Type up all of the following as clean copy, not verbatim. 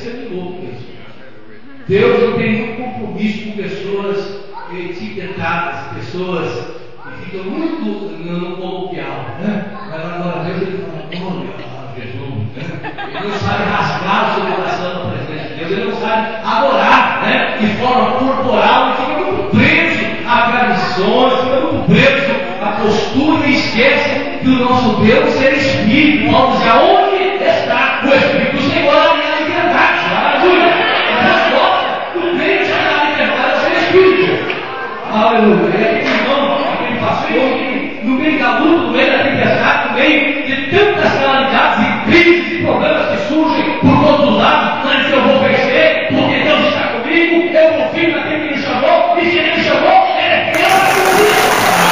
ser de novo mesmo. Deus não tem nenhum compromisso com pessoas etiquetadas, pessoas que ficam muito no coloquial, né? Mas agora Deus ele fala, olha Jesus, né? Ele não sabe rasgar o seu coração na presença de Deus, ele não sabe adorar, né? De forma corporal, ele fica muito preso a tradições, fica muito preso a postura e esquece que o nosso Deus é Espírito. Paulo diz, aonde está o Espírito do Senhor? A minha liberdade, aleluia. A resposta do crente à liberdade é ser Espírito. Aleluia. É aquele irmão, aquele pastor que no meio da luta, no meio da tempestade, no meio de tantas calamidades e crises e problemas que surgem por todos os lados, mas eu vou vencer, porque Deus está comigo, eu confio naquele que me chamou, e se ele me chamou, ele é Deus.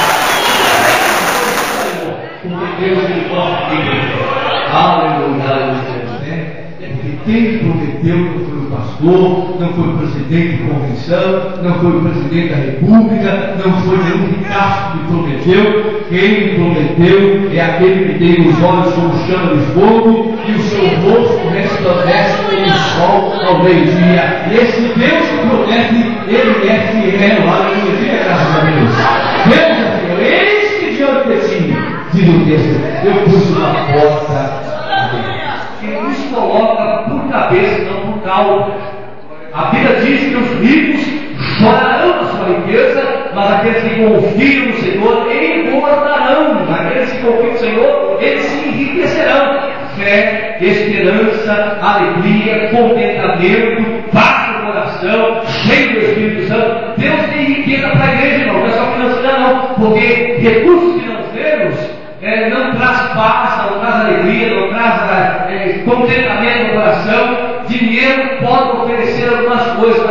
Porque Deus me gosta de mim. Aleluia, aleluia. Porque quem prometeu não foi o pastor, não foi o presidente de convenção, não foi o presidente da república, não foi nenhum ricaço que prometeu. Quem me prometeu é aquele que tem os olhos como chama de fogo e o seu rosto resplandece como o sol ao meio-dia. Esse Deus que promete, ele é fiel. Aleluia, diga graças a Deus. Deus é fiel. Eis que diante de ti, diz o texto, eu pus uma porta. Ele nos coloca por cabeça, não por cauda. A Bíblia diz que os ricos chorarão a sua riqueza, mas aqueles que confiam no Senhor engordarão. Aqueles que confiam no Senhor, eles se enriquecerão. Fé, esperança, alegria, contentamento, paz no coração, cheio do Espírito Santo. Deus tem riqueza para a igreja, não é só financeira, não, porque recursos financeiros não traz paz, não traz alegria, não traz contentamento no coração. Dinheiro pode oferecer algumas coisas,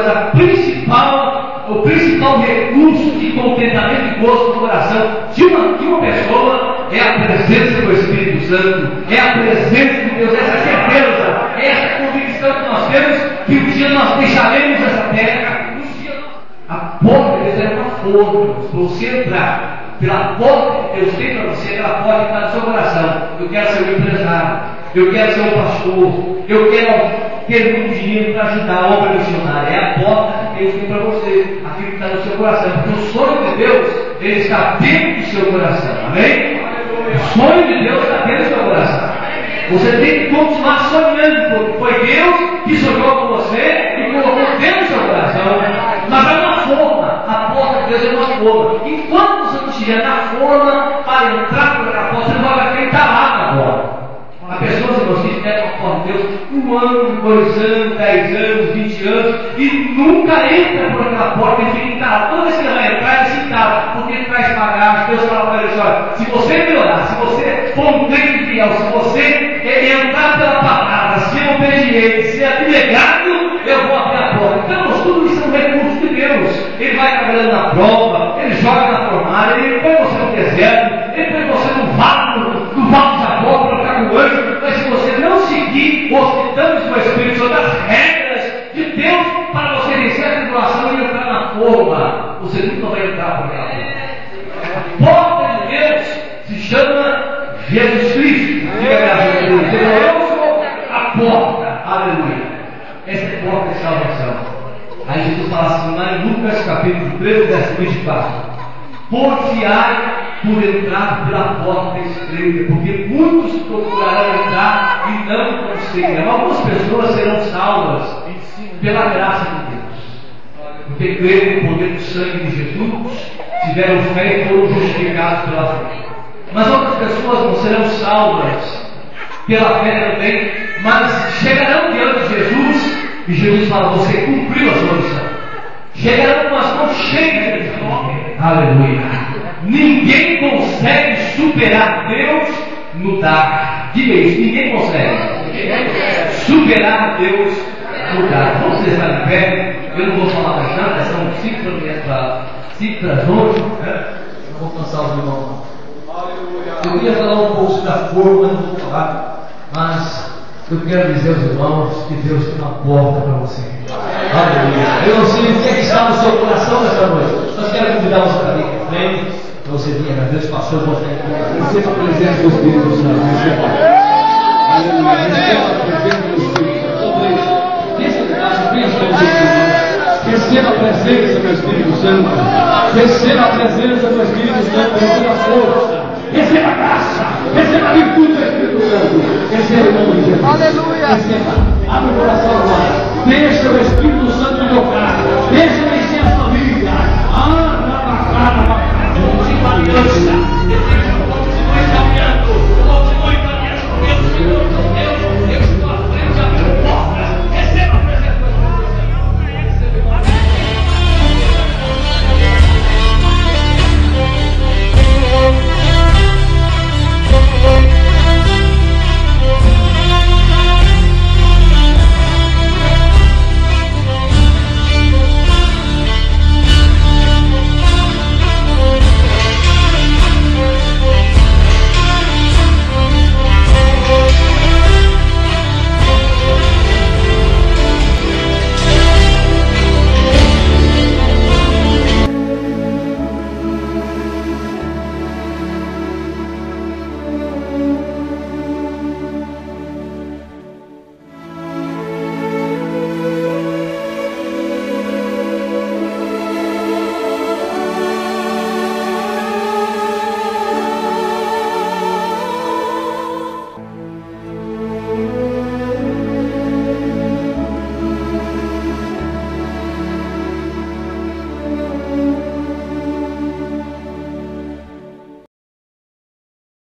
mas o principal recurso de contentamento e gosto no coração de uma pessoa é a presença do Espírito Santo, é a presença de Deus, essa certeza, essa convicção que nós temos que um dia nós deixaremos essa terra. A porta de Deus é uma forma para você entrar. Pela porta que Deus tem para você, aquela porta que está no seu coração. Eu quero ser um empresário, eu quero ser um pastor, eu quero ter muito dinheiro para ajudar a obra missionária. É a porta que Deus tem para você, aquilo que está no seu coração. Porque o sonho de Deus, ele está dentro do seu coração. Amém? O sonho de Deus está dentro do seu coração. Você tem que continuar sonhando, porque foi Deus que sonhou com você e colocou dentro do seu coração. Mas é uma forma, a porta de Deus é uma forma. Enquanto você não estiver na forma para entrar por aquela porta, você não vai acreditar lá na porta. A pessoa, se você estiver com a porta de Deus, 1 ano, 2 anos, 10 anos, 20 anos, e nunca entra por aquela porta, ele fica entalado. Toda vez que ele vai entrar, ele se entala, porque ele traz bagagem. Deus fala para ele: olha, se você melhorar, se você for um crente fiel, se você entrar pela palavra, ser obediente, ser abnegado, eu vou abrir a porta. Então, tudo isso é um recurso de Deus. Ele vai trabalhando na prova, ele joga na fornalha, ele põe você no deserto, ele põe você no vácuo da porta para ficar com o anjo. Mas se você não seguir os ditames do Espírito Santo, as regras de Deus para você vencer a tribulação e entrar na forma, você nunca vai entrar por aquela porta. A porta de Deus se chama Jesus Cristo. Diga graças a Deus. Eu sou a porta. Aleluia. Essa é a porta de salvação. Aí Jesus fala assim lá em Lucas capítulo 13, verso 24: porfiai por entrar pela porta estreita, porque muitos procurarão entrar e não conseguirão. Algumas pessoas serão salvas pela graça de Deus, porque creram no poder do sangue de Jesus, tiveram fé e foram justificados pela fé. Mas outras pessoas não serão salvas pela fé também, mas chegarão diante de Jesus e Jesus fala: você cumpriu a sua missão. Chegarão com as mãos cheias de fome. Aleluia. Ninguém consegue superar Deus no dar. Diga isso, ninguém consegue superar Deus no dar. Vamos estar de pé. Eu não vou falar bastante, são 5 para as 11, né? Não vou cansar os irmãos. Eu queria falar um pouco da forma, mas não vou falar. Mas eu quero dizer aos irmãos que Deus tem uma porta para você. Aleluia. Eu não sei o que é que está no seu coração nesta noite. Nós quero convidar você para vir para frente. Para você vir a Deus, pastor, você receba a presença do Espírito Santo. Aleluia. Receba a presença do Espírito Santo. Santo. Receba a presença do Espírito Santo, receba a força, receba a graça, receba a virtude do Espírito Santo. Receba em nome de Jesus. Aleluia. Receba. Abre o coração agora. Deixa o Espírito Santo tocar. Deixa